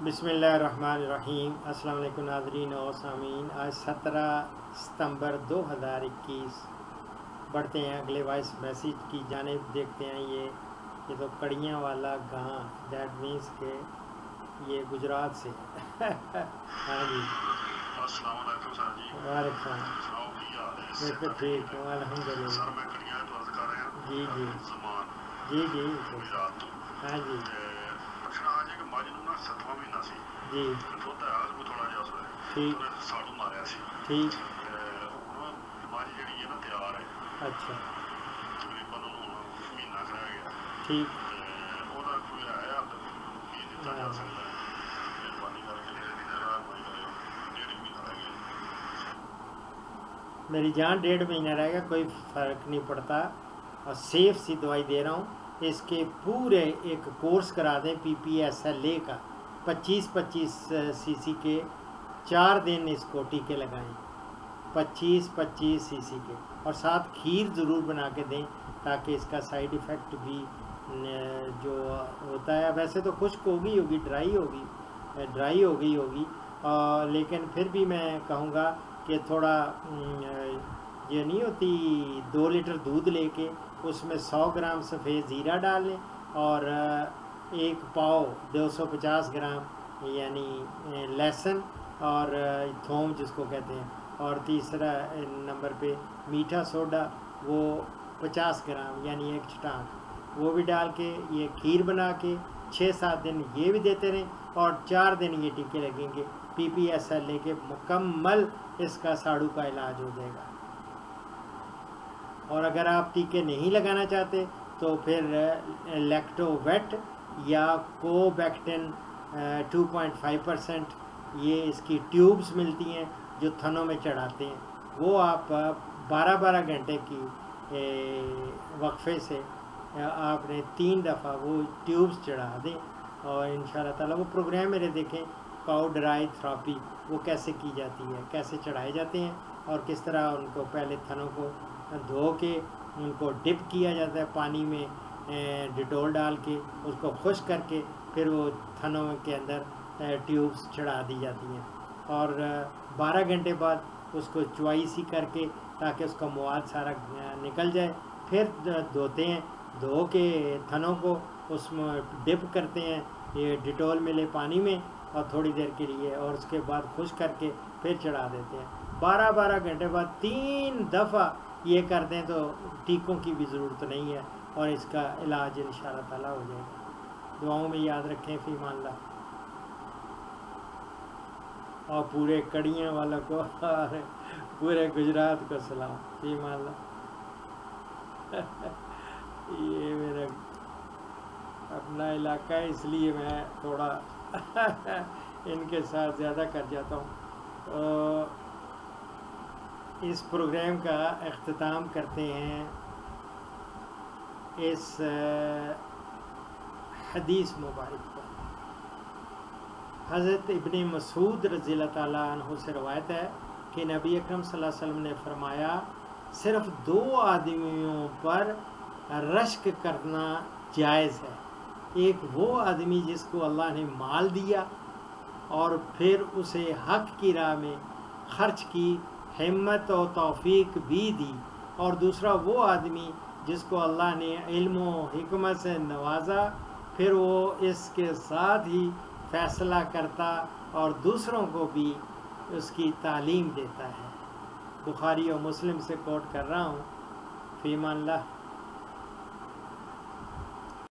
बिस्मिल्लाहिर्रहमानिर्रहीम। अस्सलाम वालेकुम नाज़रीन और सामीन। आज 17 सितंबर 2021। बढ़ते हैं अगले वॉइस मैसेज की जानिब। देखते हैं ये तो कड़ियाँ वाला गाँव, दैट मीन्स के ये गुजरात से हाँ जी। अस्सलाम वालेकुम सर जी। वालेकुम सुनाओ की हाल है? बिल्कुल ठीक हूँ अल्हम्दुलिल्लाह। सर मैं कड़ियाँ तो अर्ज कर रहा हूँ जी जी ज़मान जी गुजरात तो हाँ जी पुछना आज है कि मज नूं ना 7वां महीना सी जी दुध है कोई थोड़ा जिहा उस वेले ठीक उन्हें साड़ू मारिया सी ठीक हुण मज जिहड़ी है ना तैयार है अच्छा तकरीबन हुण महीना रह गया ठीक ਉਹਦਾ ਕੋਈ ਹੈ ਹੱਲ ਕੀ ਦਿੱਤਾ ਜਾ ਸਕਦਾ ਹੈ? ਮਿਹਰਬਾਨੀ ਕਰਕੇ ਜਿਹੜੀ ਮਿਹਰਬਾਨੀ ਕਰਿਓ। डेढ़ महीना रह गया। मेरी जान 1.5 महीना रहेगा, कोई फ़र्क नहीं पड़ता और सेफ सी दवाई दे रहा हूँ। इसके पूरे एक कोर्स करा दें PPSLA का 25-25 सीसी के 4 दिन इसको टीके लगाएं, 25-25 सीसी के, और साथ खीर ज़रूर बना के दें ताकि इसका साइड इफ़ेक्ट भी जो होता है, वैसे तो खुश्क होगी ड्राई हो गई होगी लेकिन फिर भी मैं कहूँगा कि थोड़ा ये नहीं होती, 2 लीटर दूध लेके उसमें 100 ग्राम सफ़ेद ज़ीरा डाल लें और 1 पाव 250 ग्राम यानी लहसुन और थोम जिसको कहते हैं, और तीसरा नंबर पे मीठा सोडा वो 50 ग्राम यानी 1 छटाक वो भी डाल के ये खीर बना के 6-7 दिन ये भी देते रहें और 4 दिन ये टीके लगेंगे। PPSLA के मुकम्मल इसका साड़ू का इलाज हो जाएगा। और अगर आप टीके नहीं लगाना चाहते तो फिर लैक्टोवेट या कोबैक्टिन 2.5% ये इसकी ट्यूब्स मिलती हैं जो थनों में चढ़ाते हैं, वो आप 12-12 घंटे की वक्फे से आपने 3 दफ़ा वो ट्यूब्स चढ़ा दें और इंशाल्लाह ताला वो प्रोग्राम मेरे देखें, काउ ड्राई थेरेपी वो कैसे की जाती है, कैसे चढ़ाए जाते हैं और किस तरह उनको पहले थनों को धो के उनको डिप किया जाता है पानी में डिटोल डाल के, उसको खुश्क करके फिर वो थनों के अंदर ट्यूब्स चढ़ा दी जाती हैं और 12 घंटे बाद उसको चुवाई सी करके ताकि उसका मवाद सारा निकल जाए, फिर धोते हैं, धो के थनों को उसमें डिप करते हैं ये डिटोल मिले पानी में और थोड़ी देर के लिए, और उसके बाद खुश्क करके फिर चढ़ा देते हैं। 12-12 घंटे बाद 3 दफ़ा ये कर दें तो टीकों की भी ज़रूरत नहीं है और इसका इलाज इंशाअल्लाह ताला हो जाएगा। दुआओं में याद रखें। फ़ी अमान। और पूरे कड़ियाँ वालों को और पूरे गुजरात को सलाम। फ़ी अमान। ये मेरा अपना इलाका है इसलिए मैं थोड़ा इनके साथ ज़्यादा कर जाता हूँ। तो इस प्रोग्राम का अख्तिताम करते हैं इस हदीस मुबारक पर। हज़रत इब्ने मसूद रज़ियल्लाहु ताला अन्हु से रवायत है कि नबी अकरम सल्लल्लाहु अलैहि वसल्लम ने फरमाया, सिर्फ़ 2 आदमियों पर रश्क करना जायज़ है। एक वो आदमी जिसको अल्लाह ने माल दिया और फिर उसे हक़ की राह में ख़र्च की हिम्मत और तौफ़ीक भी दी, और दूसरा वो आदमी जिसको अल्लाह ने इल्म व हिकमत से नवाजा, फिर वो इसके साथ ही फ़ैसला करता और दूसरों को भी उसकी तालीम देता है। बुखारी और मुस्लिम से कोट कर रहा हूँ। फ़ी अमान अल्लाह।